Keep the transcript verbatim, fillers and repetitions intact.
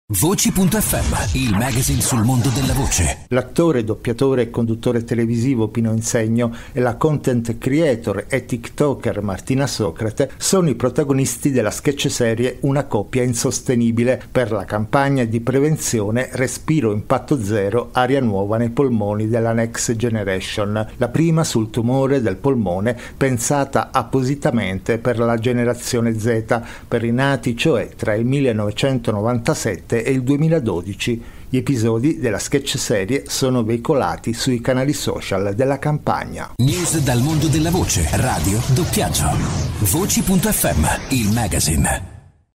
Voci punto effe emme, il magazine sul mondo della voce. L'attore, doppiatore e conduttore televisivo Pino Insegno e la content creator e tiktoker Martina Socrate sono i protagonisti della sketch serie Una coppia insostenibile per la campagna di prevenzione Respiro Impatto Zero, aria nuova nei polmoni della Next Generation, la prima sul tumore del polmone pensata appositamente per la generazione Z, per i nati cioè tra il millenovecentonovantasette e il duemiladodici. Gli episodi della sketch serie sono veicolati sui canali social della campagna. News dal mondo della voce, radio, doppiaggio. Voci punto effe emme, il magazine.